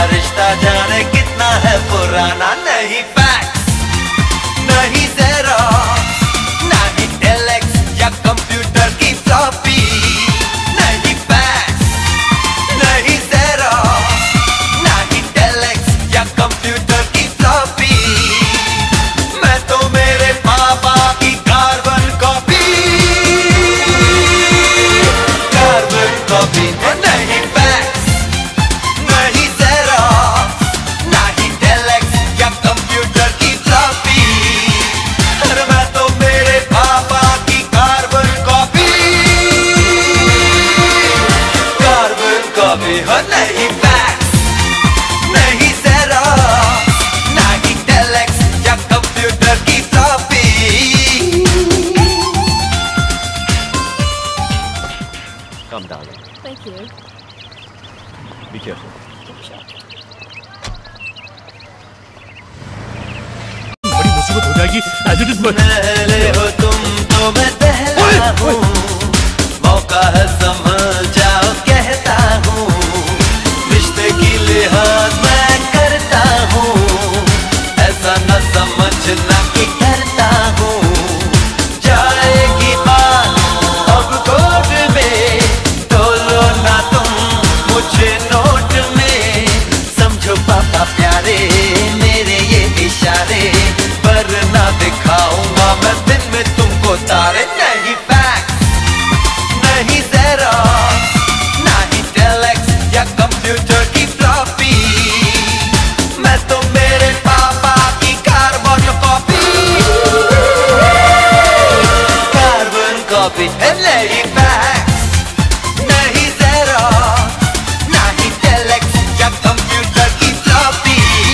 रिश्ता जाने कितना है पुराना। नहीं फैक्स, नहीं ज़ेरॉक्स, नहीं टेलेक्स या कंप्यूटर की फ्लॉपी। नहीं फैक्स, नहीं ज़ेरॉक्स, नहीं टेलेक्स या कंप्यूटर की फ्लॉपी। मैं तो मेरे पापा की कार्बन कॉपी, कार्बन कॉपी। नहीं फैक्स, नहीं ज़ेरॉक्स, नहीं टेलेक्स या कंप्यूटर की फ्लॉपी। अरे मैं तो मेरे पापा की कार्बन कॉपी, कार्बन कॉपी। हो नहीं फैक्स, नहीं ज़ेरॉक्स, नहीं टेलेक्स या कंप्यूटर की floppy. Calm down. Thank you. Be careful. बड़ी मुसीबत हो जाएगी। As it is, but पहले हो तुम तो मैं पहला हूँ, मौका है संभल जाओ कहता हूँ। रिश्ते की लिहाज मैं करता हूँ, ऐसा न समझना कि करता हूँ। जाएगी बात अब कोर्ट में, तोलो ना तुम मुझे नोट में। समझो पापा प्यारे मेरे ये इशारे, वरना दिखाऊंगा मैं दिन में तुमको तारे। नहीं फैक्स, नहीं ज़ेरॉक्स, नहीं टेलेक्स या कंप्यूटर की फ्लॉपी। मैं तो मेरे पापा की कार्बन कॉपी, कार्बन कॉपी। नहीं फैक्स, नहीं ज़ेरॉक्स, नहीं टेलेक्स या कंप्यूटर की फ्लॉपी।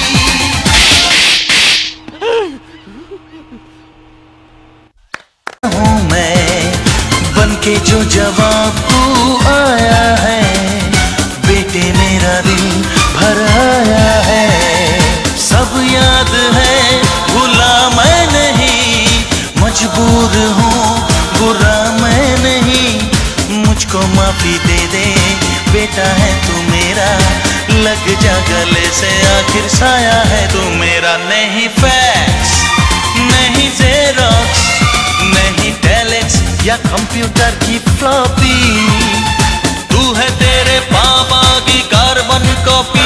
हूँ मैं बनके जो जवाब तू आया है, बेटे मेरा दिल भर आया है। सब याद है भूला मैं नहीं, मजबूर हूँ बुरा मैं नहीं। मुझको माफी दे दे बेटा है तू मेरा, लग जा गले से आखिर साया है तू मेरा। नहीं फैक्स, नहीं ज़ेरॉक्स, नहीं टेलेक्स या कंप्यूटर की फ्लॉपी। तू है तेरे पापा की कार्बन कॉपी,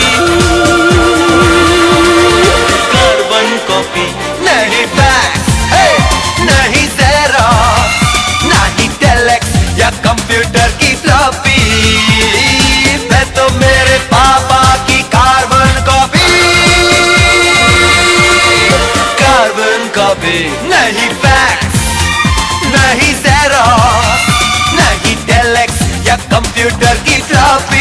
कार्बन कॉपी। नहीं फैक्स, नहीं ज़ेरॉक्स, नहीं टेलेक्स या कंप्यूटर की फ्लॉपी। मैं तो मेरे पापा की कार्बन कॉपी, कार्बन कॉपी। नहीं फैक्स, नहीं ज़ेरॉक्स, नहीं टेलेक्स या कंप्यूटर की फ्लॉपी।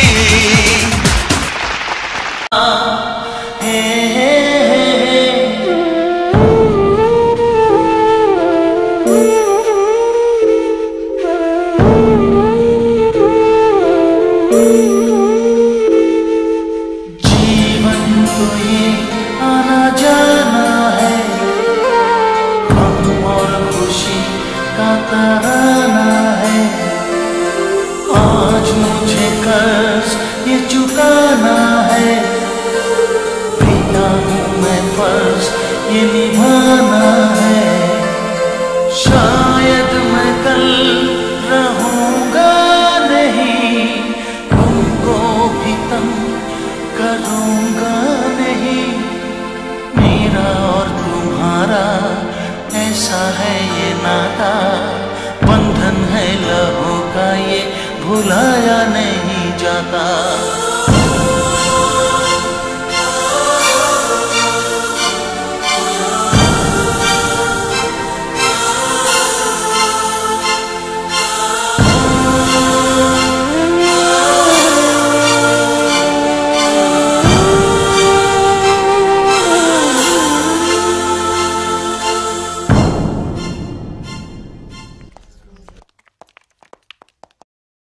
जीवन तो ये आना जाना है, गम और खुशी का तराना है। आज मुझे कर्ज ये चुकाना है, बेटा हूँ मैं फर्ज ये निभाना है। शायद मैं कल रहूँगा नहीं, तुमको भी तंग करूँगा नहीं। मेरा और तुम्हारा ऐसा है ये नाता, बंधन है लहू का ये भुलाया नहीं जाता।